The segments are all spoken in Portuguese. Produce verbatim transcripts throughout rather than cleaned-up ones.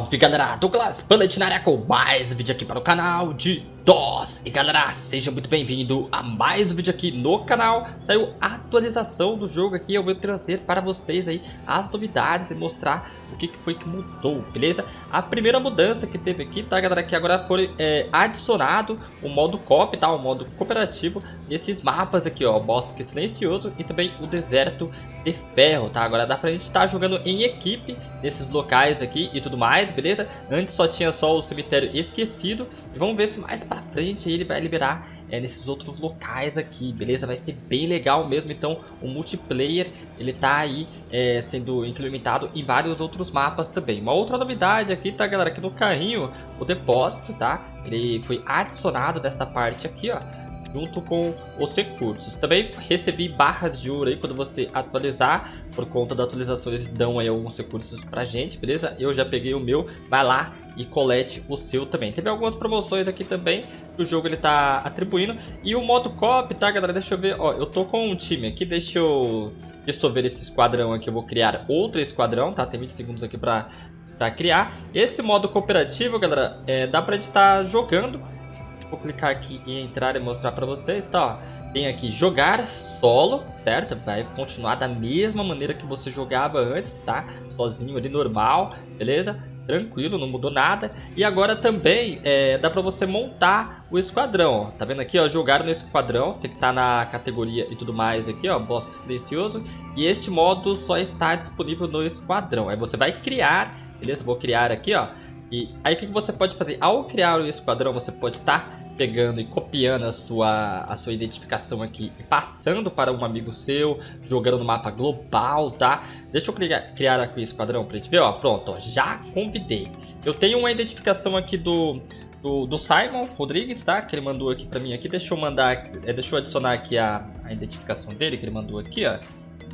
Salve galera, Douglas Bullet na área com mais um vídeo aqui para o canal de DOS. E galera, seja muito bem-vindo a mais um vídeo aqui no canal. Saiu a atualização do jogo aqui, eu vou trazer para vocês aí as novidades e mostrar o que, que foi que mudou, beleza? A primeira mudança que teve aqui, tá galera, que agora foi é, adicionado o modo coop, tá? O modo cooperativo nesses mapas aqui, ó, Bosque Silencioso e também o Deserto de Ferro, tá? Agora dá pra gente estar jogando em equipe nesses locais aqui e tudo mais, beleza? Antes só tinha só o Cemitério Esquecido e vamos ver se mais pra frente ele vai liberar é, nesses outros locais aqui, beleza? Vai ser bem legal mesmo, então o multiplayer ele tá aí é, sendo implementado em vários outros mapas também. Uma outra novidade aqui, tá galera, aqui no carrinho, o depósito, tá? Ele foi adicionado dessa parte aqui, ó, junto com os recursos. Também recebi barras de ouro aí quando você atualizar, por conta da atualização eles dão aí alguns recursos pra gente, beleza? Eu já peguei o meu, vai lá e colete o seu também. Teve algumas promoções aqui também que o jogo ele tá atribuindo. E o modo coop, tá galera? Deixa eu ver, ó, eu tô com um time aqui, deixa eu dissolver esse esquadrão aqui, eu vou criar outro esquadrão, tá? Tem vinte segundos aqui pra, pra criar. Esse modo cooperativo, galera, é, dá pra gente estar jogando. Vou clicar aqui em entrar e mostrar pra vocês, tá? Ó, tem aqui jogar solo, certo? Vai continuar da mesma maneira que você jogava antes, tá? Sozinho ali, normal, beleza? Tranquilo, não mudou nada. E agora também é, dá pra você montar o esquadrão, ó. Tá vendo aqui, ó? Jogar no esquadrão, tem que estar na categoria e tudo mais aqui, ó. Bosque Silencioso. E este modo só está disponível no esquadrão. Aí você vai criar, beleza? Vou criar aqui, ó. E aí o que você pode fazer? Ao criar o esquadrão, você pode estar pegando e copiando a sua, a sua identificação aqui e passando para um amigo seu, jogando no mapa global, tá? Deixa eu criar, criar aqui o esquadrão pra gente ver, ó, pronto, ó, já convidei. Eu tenho uma identificação aqui do, do, do Simon Rodrigues, tá? Que ele mandou aqui pra mim aqui, deixa eu mandar, é, deixa eu adicionar aqui a, a identificação dele que ele mandou aqui, ó.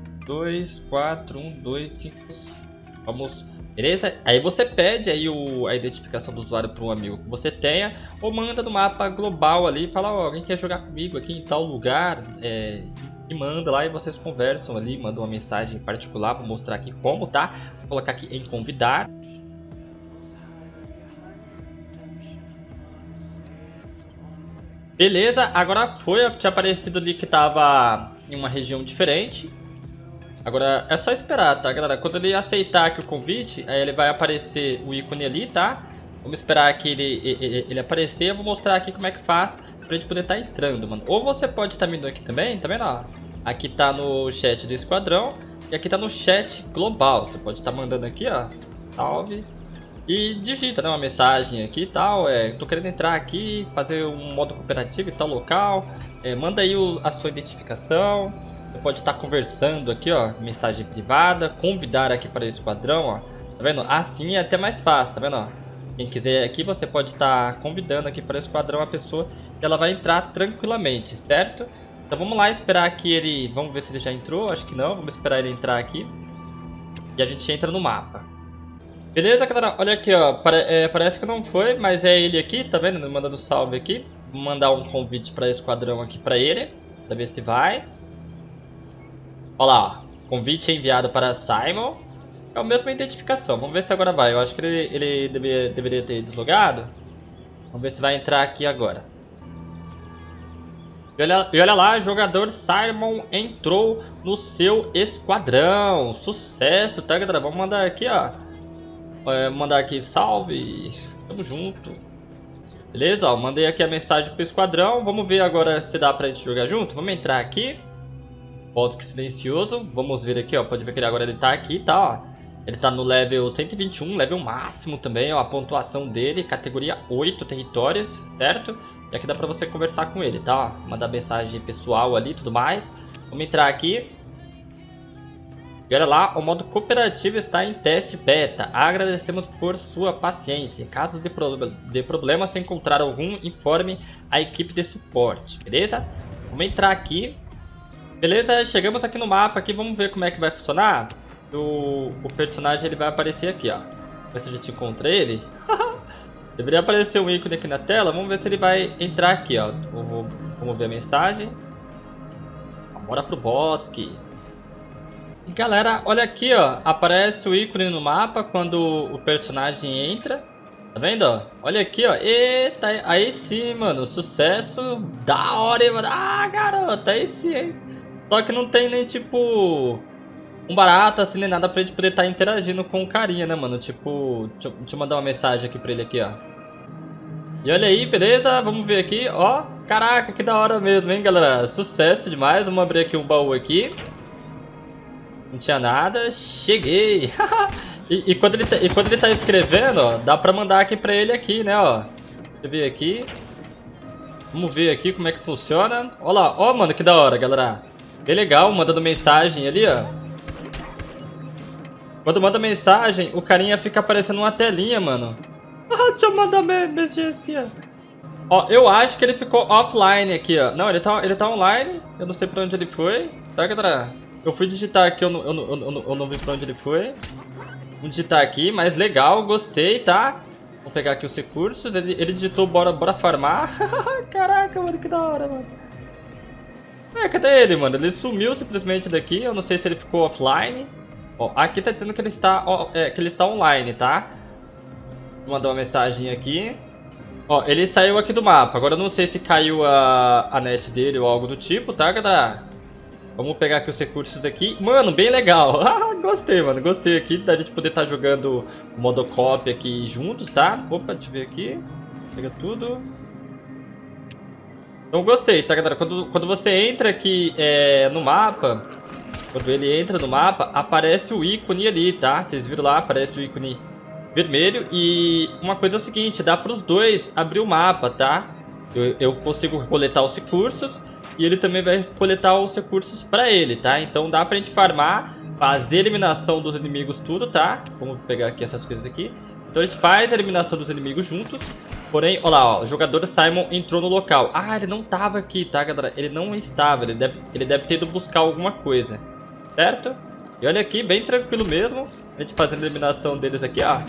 dois, quatro, um, dois, cinco, vamos... Beleza? Aí você pede aí o, a identificação do usuário para um amigo que você tenha, ou manda no mapa global ali, fala, ó, alguém quer jogar comigo aqui em tal lugar, é, e manda lá e vocês conversam ali, mandam uma mensagem particular, vou mostrar aqui como, tá? Vou colocar aqui em convidar. Beleza, agora foi, tinha aparecido ali que tava em uma região diferente. Agora é só esperar, tá galera? Quando ele aceitar aqui o convite, aí ele vai aparecer o ícone ali, tá? Vamos esperar que ele, ele, ele aparecer. Eu vou mostrar aqui como é que faz pra gente poder estar entrando, mano. Ou você pode estar vindo aqui também, tá vendo? Ó, aqui tá no chat do esquadrão e aqui tá no chat global. Você pode estar mandando aqui, ó, salve. E digita, né, uma mensagem aqui e tal. É, tô querendo entrar aqui, fazer um modo cooperativo em tal local. É, manda aí o, a sua identificação. Você pode estar conversando aqui, ó, mensagem privada, convidar aqui para o esquadrão, ó. Tá vendo? Assim é até mais fácil, tá vendo, ó? Quem quiser aqui, você pode estar convidando aqui para o esquadrão a pessoa que ela vai entrar tranquilamente, certo? Então vamos lá esperar que ele... Vamos ver se ele já entrou, acho que não. Vamos esperar ele entrar aqui. E a gente entra no mapa. Beleza, galera? Olha aqui, ó. Pare... É, parece que não foi, mas é ele aqui, tá vendo? Mandando salve aqui. Vou mandar um convite para o esquadrão aqui para ele. Pra ver se vai. Olha lá, ó. Convite enviado para Simon. É a mesma identificação. Vamos ver se agora vai. Eu acho que ele, ele deveria, deveria ter deslogado. Vamos ver se vai entrar aqui agora. E olha, e olha lá, jogador Simon entrou no seu esquadrão. Sucesso, tá galera? Vamos mandar aqui, ó. É, mandar aqui, salve. Tamo junto. Beleza, ó. Mandei aqui a mensagem pro esquadrão. Vamos ver agora se dá pra gente jogar junto. Vamos entrar aqui. Bosque Silencioso, vamos ver aqui, ó, pode ver que ele agora ele tá aqui, tá, ó, ele tá no level cento e vinte e um, level máximo também, ó, a pontuação dele, categoria oito territórios, certo? E aqui dá pra você conversar com ele, tá, ó, mandar mensagem pessoal ali e tudo mais. Vamos entrar aqui. E olha lá, o modo cooperativo está em teste beta, agradecemos por sua paciência, caso de, pro... de problema se encontrar algum, informe a equipe de suporte, beleza? Vamos entrar aqui. Beleza, chegamos aqui no mapa, aqui, vamos ver como é que vai funcionar. O, o personagem ele vai aparecer aqui, ó. Ver se a gente encontra ele. Deveria aparecer um ícone aqui na tela, vamos ver se ele vai entrar aqui, ó. Vamos ver a mensagem. Bora pro bosque. Galera, olha aqui, ó. Aparece o ícone no mapa quando o personagem entra. Tá vendo, ó? Olha aqui, ó. Eita, aí sim, mano. Sucesso da hora, hein, mano. Ah, garota, aí sim, hein. Só que não tem nem, tipo, um barato, assim, nem nada pra gente poder estar interagindo com o carinha, né, mano? Tipo, deixa eu, deixa eu mandar uma mensagem aqui pra ele aqui, ó. E olha aí, beleza? Vamos ver aqui, ó. Caraca, que da hora mesmo, hein, galera? Sucesso demais. Vamos abrir aqui um baú aqui. Não tinha nada. Cheguei. e, e, quando ele tá, e quando ele tá escrevendo, ó, dá pra mandar aqui pra ele aqui, né, ó. Deixa eu ver aqui. Vamos ver aqui como é que funciona. Ó lá, ó, mano, que da hora, galera. Bem legal, mandando mensagem ali, ó. Quando manda mensagem, o carinha fica aparecendo uma telinha, mano. Ah, deixa eu mandar mensagem aqui, ó. Ó, eu acho que ele ficou offline aqui, ó. Não, ele tá, ele tá online. Eu não sei pra onde ele foi. Tá, galera? Eu fui digitar aqui, eu não, eu, não, eu, não, eu não vi pra onde ele foi. Vou digitar aqui, mas legal, gostei, tá? Vou pegar aqui os recursos. Ele, ele digitou bora, bora farmar. Caraca, mano, que da hora, mano. É, cadê ele, mano? Ele sumiu simplesmente daqui. Eu não sei se ele ficou offline. Ó, aqui tá dizendo que ele está, ó, é, que ele está online, tá? Vou mandar uma mensagem aqui. Ó, ele saiu aqui do mapa. Agora eu não sei se caiu a, a net dele ou algo do tipo, tá, galera? Vamos pegar aqui os recursos aqui. Mano, bem legal. Ah, gostei, mano. Gostei aqui da gente poder estar jogando o modo co-op aqui juntos, tá? Opa, deixa eu ver aqui. Pega tudo. Então gostei, tá, galera? Quando, quando você entra aqui é, no mapa, quando ele entra no mapa, aparece o ícone ali, tá? Vocês viram lá, aparece o ícone vermelho. E uma coisa é o seguinte, dá para os dois abrir o mapa, tá? Eu, eu consigo coletar os recursos e ele também vai coletar os recursos para ele, tá? Então dá pra gente farmar, fazer a eliminação dos inimigos tudo, tá? Vamos pegar aqui essas coisas aqui. Então a gente faz a eliminação dos inimigos juntos. Porém, olha lá, ó, o jogador Simon entrou no local. Ah, ele não tava aqui, tá, galera? Ele não estava, ele deve, ele deve ter ido buscar alguma coisa, certo? E olha aqui, bem tranquilo mesmo. A gente fazendo a eliminação deles aqui, ó.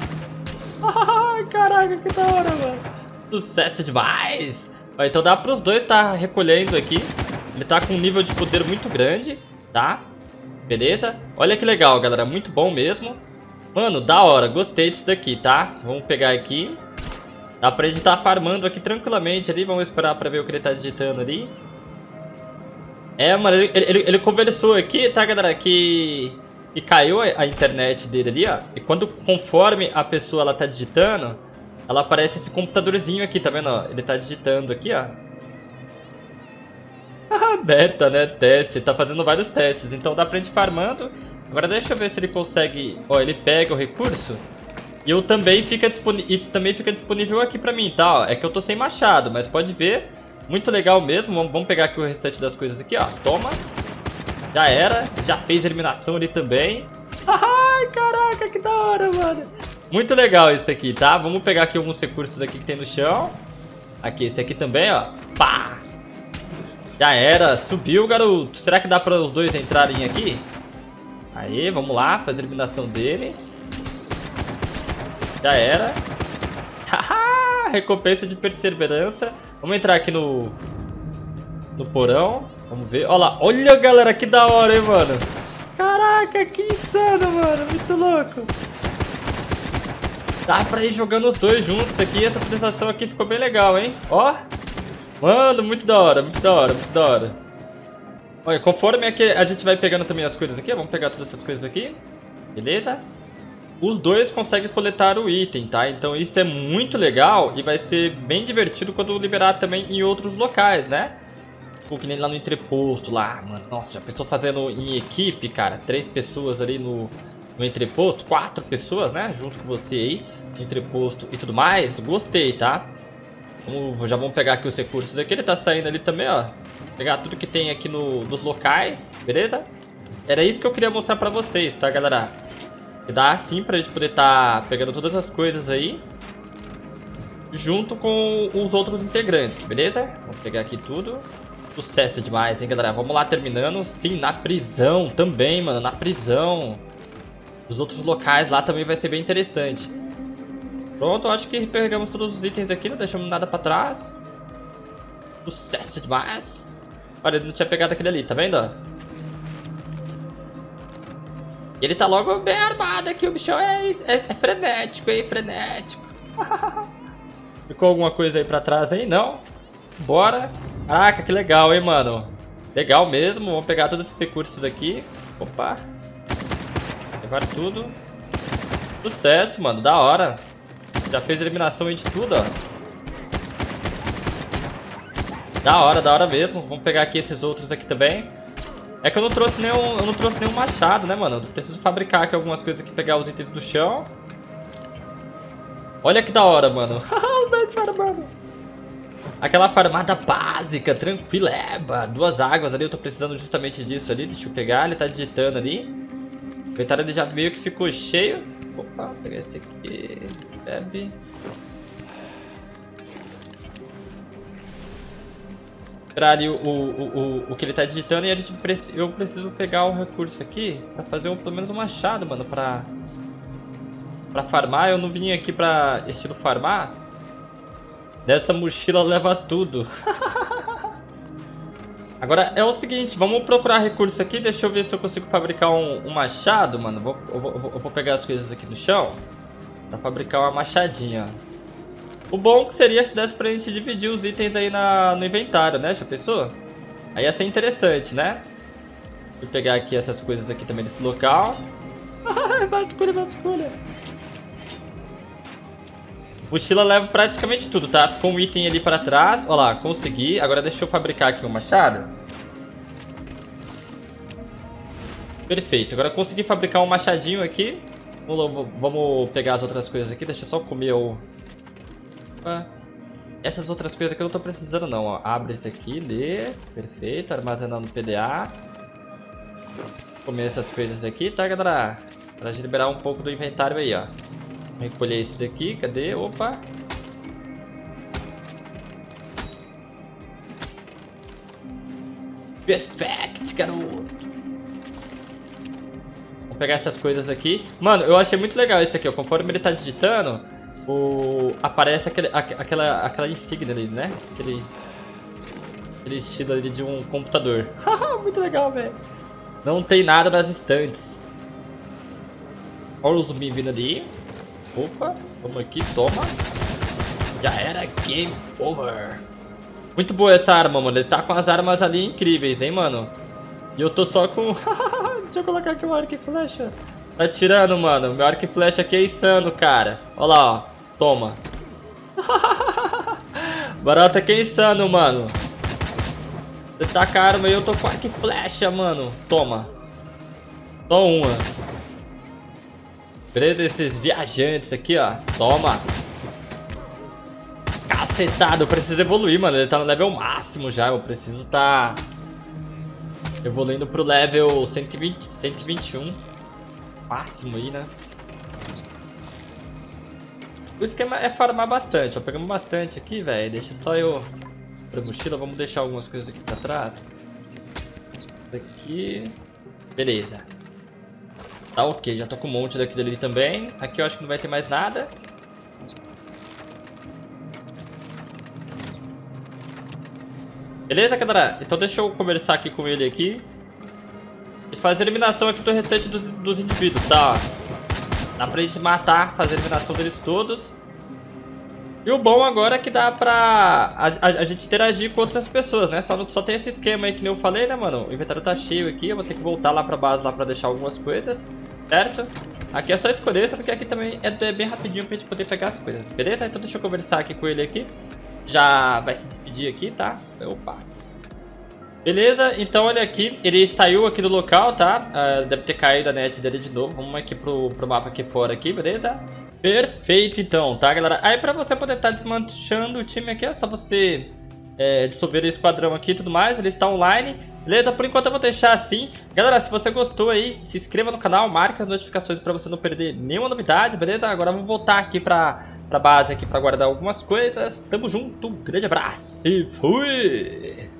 Ai, caraca, que da hora, mano. Sucesso demais. Ó, então dá para os dois tá recolhendo aqui. Ele tá com um nível de poder muito grande, tá? Beleza? Olha que legal, galera. Muito bom mesmo. Mano, da hora. Gostei disso daqui, tá? Vamos pegar aqui. Dá pra gente estar tá farmando aqui tranquilamente ali. Vamos esperar pra ver o que ele tá digitando ali. É, mano, ele, ele, ele conversou aqui, tá, galera? Que, que caiu a, a internet dele ali, ó. E quando, conforme a pessoa ela tá digitando, ela aparece esse computadorzinho aqui, tá vendo? Ó? Ele tá digitando aqui, ó. Beta, né? Teste. Tá fazendo vários testes. Então dá pra gente farmando. Agora deixa eu ver se ele consegue... Ó, ele pega o recurso. E eu também fica, e também fica disponível aqui pra mim, tá? Ó, é que eu tô sem machado, mas pode ver. Muito legal mesmo. Vamos pegar aqui o restante das coisas aqui, ó. Toma. Já era. Já fez a eliminação ali também. Ai, caraca, que da hora, mano. Muito legal isso aqui, tá? Vamos pegar aqui alguns recursos aqui que tem no chão. Aqui, esse aqui também, ó. Pá! Já era. Subiu, garoto. Será que dá para os dois entrarem aqui? Aí, vamos lá. Fazer a eliminação dele. Já era. Haha! Recompensa de perseverança. Vamos entrar aqui no... No porão. Vamos ver. Olha lá. Olha, galera, que da hora, hein, mano. Caraca, que insano, mano. Muito louco. Dá pra ir jogando os dois juntos aqui. Essa apresentação aqui ficou bem legal, hein? Ó. Mano, muito da hora, muito da hora, muito da hora. Olha, conforme é que a gente vai pegando também as coisas aqui, vamos pegar todas essas coisas aqui. Beleza? Os dois conseguem coletar o item, tá? Então isso é muito legal e vai ser bem divertido quando liberar também em outros locais, né? Tipo, que nem lá no entreposto, lá, mano. Nossa, já pensou fazendo em equipe, cara? Três pessoas ali no, no entreposto, quatro pessoas, né? Junto com você aí, no entreposto e tudo mais. Gostei, tá? Vamos, já vamos pegar aqui os recursos aqui. Ele tá saindo ali também, ó. Pegar tudo que tem aqui no, nos locais, beleza? Era isso que eu queria mostrar pra vocês, tá, galera? Que dá assim pra gente poder tá pegando todas as coisas aí junto com os outros integrantes, beleza? Vamos pegar aqui tudo. Sucesso demais, hein, galera? Vamos lá, terminando. Sim, na prisão também, mano. Na prisão. Os outros locais lá também vai ser bem interessante. Pronto, acho que pegamos todos os itens aqui. Não deixamos nada pra trás. Sucesso demais. Olha, ele não tinha pegado aquele ali, tá vendo? Ele tá logo bem armado aqui, o bichão é, é, é frenético, hein, frenético. Ficou alguma coisa aí pra trás aí? Não? Bora. Caraca, que legal, hein, mano. Legal mesmo, vamos pegar todos esses recursos aqui. Opa. Levar tudo. Sucesso, mano, da hora. Já fez eliminação aí de tudo, ó. Da hora, da hora mesmo. Vamos pegar aqui esses outros aqui também. É que eu não trouxe nenhum, eu não trouxe nenhum machado, né, mano? Eu preciso fabricar aqui algumas coisas aqui, pegar os itens do chão. Olha que da hora, mano. Farmando. Aquela farmada básica, tranquileba. Duas águas ali, eu tô precisando justamente disso ali. Deixa eu pegar, ele tá digitando ali. O inventário dele já meio que ficou cheio. Opa, vou pegar esse aqui. Bebe. Esperar ali o, o, o, o que ele tá digitando e a gente preci eu preciso pegar o recurso aqui pra fazer um, pelo menos um machado, mano, pra, pra farmar. Eu não vim aqui pra estilo farmar. Nessa mochila leva tudo. Agora é o seguinte, vamos procurar recurso aqui. Deixa eu ver se eu consigo fabricar um, um machado, mano. Vou, eu, vou, eu vou pegar as coisas aqui no chão pra fabricar uma machadinha. O bom que seria se desse pra gente dividir os itens aí na, no inventário, né? Já pensou? Aí ia ser interessante, né? Vou pegar aqui essas coisas aqui também nesse local. Vasculha, vasculha. Mochila leva praticamente tudo, tá? Ficou um item ali pra trás. Olha lá, consegui. Agora deixa eu fabricar aqui um machado. Perfeito. Agora eu consegui fabricar um machadinho aqui. Vamos, vamos pegar as outras coisas aqui. Deixa eu só comer o... Opa. Essas outras coisas aqui eu não tô precisando não, ó. Abre esse aqui, lê. Perfeito. Armazenar no P D A. Comer essas coisas aqui, tá, galera? Pra liberar um pouco do inventário aí, ó. Recolher esse daqui, cadê? Opa! Perfect, garoto! Vou pegar essas coisas aqui. Mano, eu achei muito legal esse aqui, ó. Conforme ele tá digitando, o... aparece aquele, aquela, aquela insígnia ali, né? Aquele, aquele estilo ali de um computador. Muito legal, velho! Não tem nada nas estantes. Olha o zumbi vindo ali. Opa, vamos aqui, toma. Já era, game over. Muito boa essa arma, mano. Ele tá com as armas ali incríveis, hein, mano. E eu tô só com... Deixa eu colocar aqui o arco e flecha. Tá tirando, mano. Meu arco e flecha aqui é insano, cara. Olha lá, ó. Toma. Barata aqui é insano, mano. Você tá com a arma e eu tô com arco e flecha, mano. Toma. Só uma. Beleza, esses viajantes aqui, ó. Toma. Cacetado, eu preciso evoluir, mano. Ele tá no level máximo já. Eu preciso tá evoluindo pro level cento e vinte, cento e vinte e um. Máximo aí, né? O esquema é farmar bastante. Ó, pegamos bastante aqui, velho. Deixa só eu pra mochila. Vamos deixar algumas coisas aqui pra trás. Isso aqui. Beleza. Tá ok, já tô com um monte daquilo ali também. Aqui eu acho que não vai ter mais nada. Beleza, galera? Então deixa eu conversar aqui com ele aqui. E fazer a eliminação aqui do restante dos, dos indivíduos, tá? Dá pra gente matar, fazer a eliminação deles todos. E o bom agora é que dá pra a, a, a gente interagir com outras pessoas, né? Só, não, só tem esse esquema aí que nem eu falei, né, mano? O inventário tá cheio aqui, eu vou ter que voltar lá pra base lá pra deixar algumas coisas. Certo? Aqui é só escolher, só que aqui também é bem rapidinho pra gente poder pegar as coisas, beleza? Então deixa eu conversar aqui com ele aqui. Já vai se despedir aqui, tá? Opa. Beleza, então olha aqui, ele saiu aqui do local, tá? Uh, deve ter caído a net dele de novo. Vamos aqui pro, pro mapa aqui fora aqui, beleza? Perfeito então, tá, galera? Aí pra você poder estar tá desmanchando o time aqui, é só você é, dissolver o esquadrão aqui e tudo mais. Ele está online. Beleza? Por enquanto eu vou deixar assim. Galera, se você gostou aí, se inscreva no canal, marque as notificações pra você não perder nenhuma novidade, beleza? Agora vamos voltar aqui pra, pra base aqui pra guardar algumas coisas. Tamo junto, um grande abraço e fui!